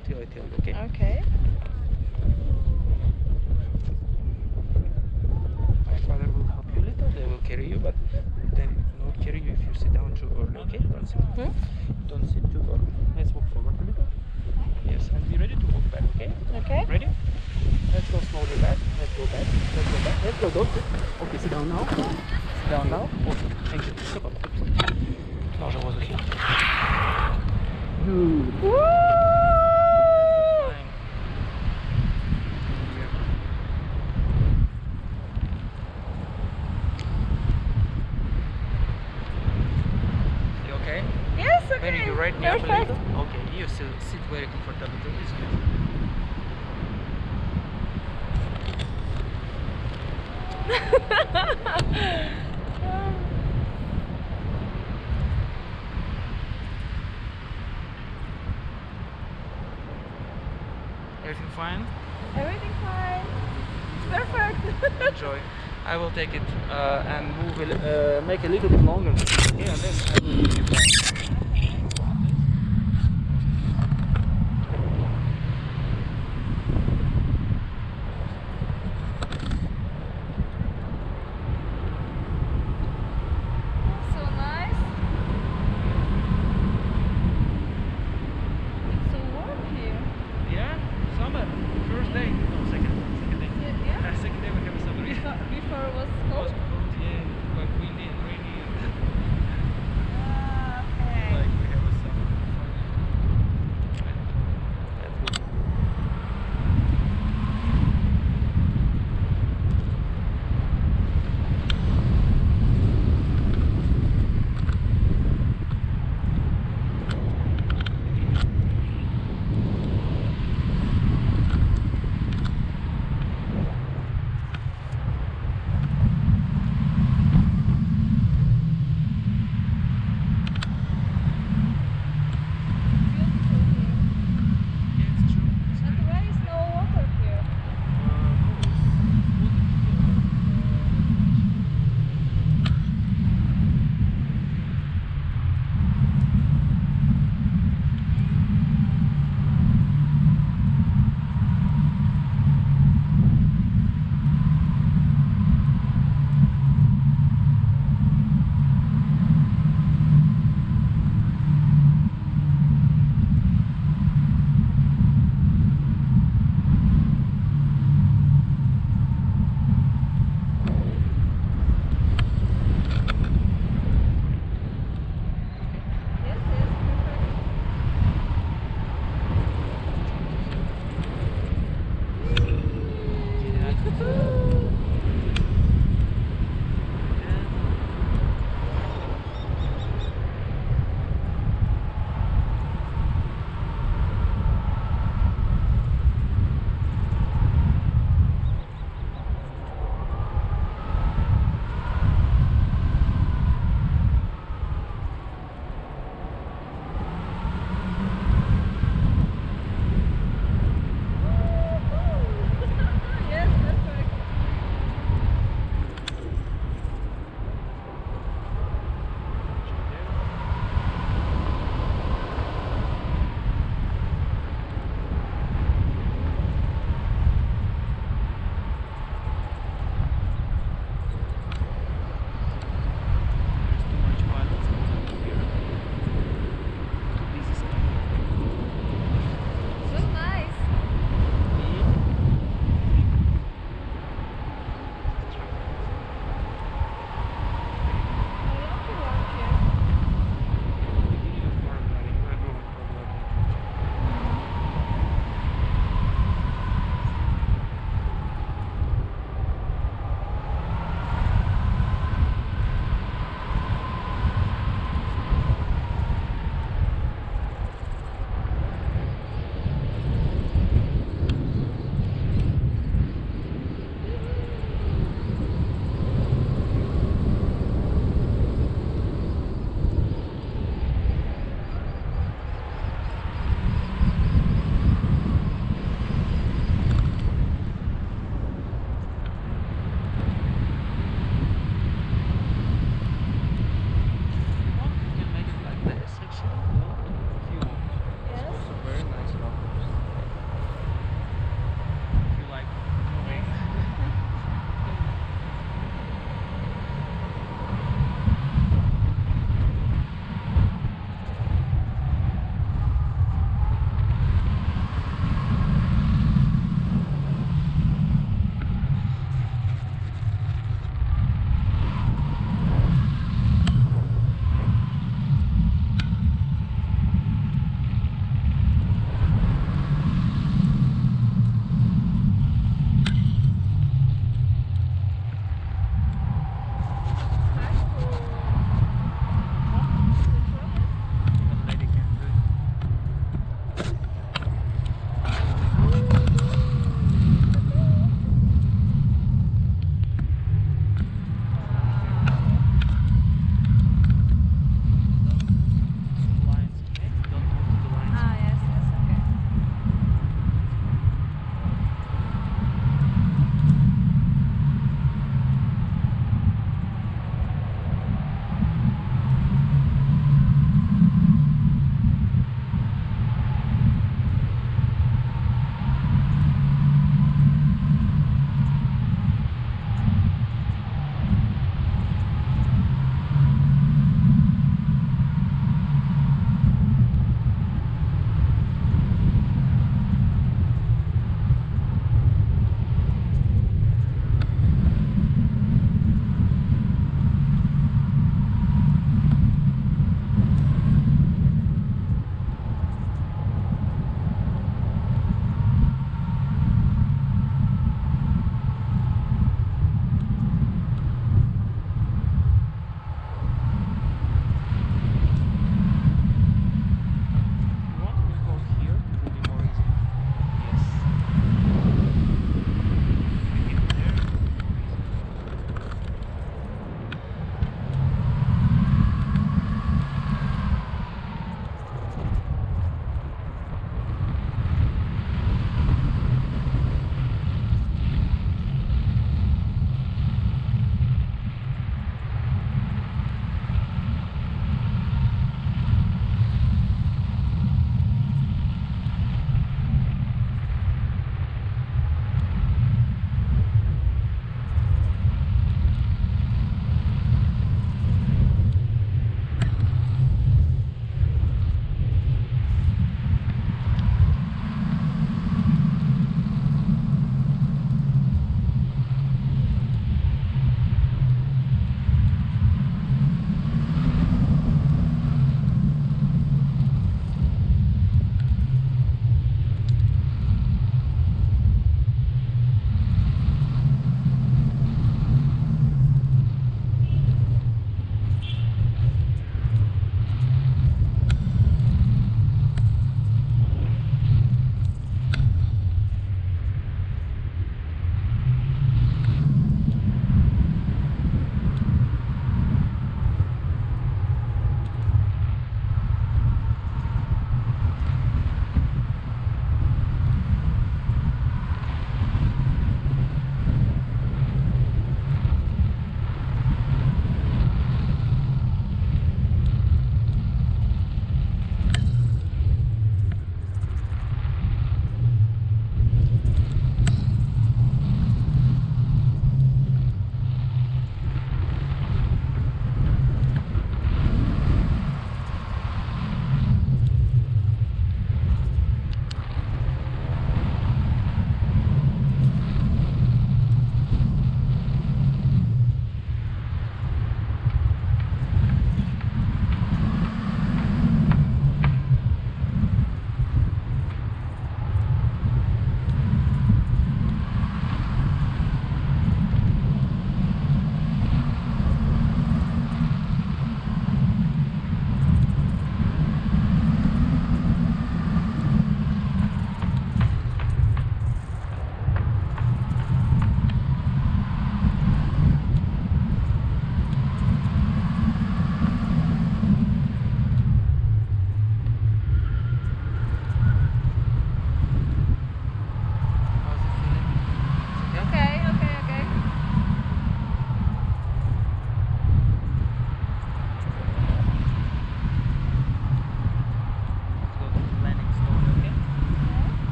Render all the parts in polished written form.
until I tell you, okay? Okay. My father will help you a little, they will carry you, but they will not carry you if you sit down too early, okay? Don't sit. Don't sit too early. Let's walk forward a little. Yes, and be ready to walk back, okay? Okay. Ready? Let's go slowly back. Let's go back. Let's go back. Let's go, don't sit. Okay, sit down now. Sit down now. Okay, thank you. Stop up. Może воздухе. Good. Woo! Fine. You okay? Yes, okay. When you right now, Perfect. okay, you still sit very comfortable. It's good. Everything fine? Everything fine. Perfect. Enjoy. I will take it and move make a little bit longer. Okay, and then I will give you back. So nice. It's so warm here. Yeah, summer. First day. No, second day. Yeah. Second day we have a summer. Before it was It was cold. cold, yeah, quite windy and rainy. Ah, okay. But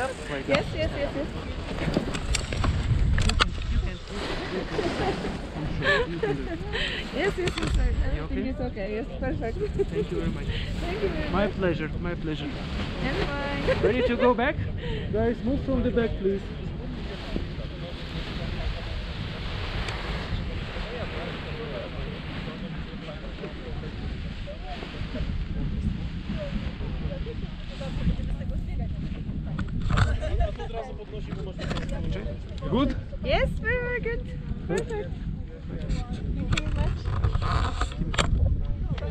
up like Yes, that. yes, yes, yes. You can do it. Yes, yes, yes. Everything okay? is okay. Yes, perfect. Thank you very much. Thank you very My much. pleasure, my pleasure. And fine. Ready to go back? Guys, move from the back, please. Good? Yes, very, very good. Perfect. Thank you very much.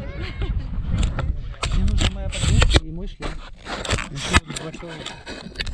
Мне нужна моя подушка и мой шлем. Еще вот два человека.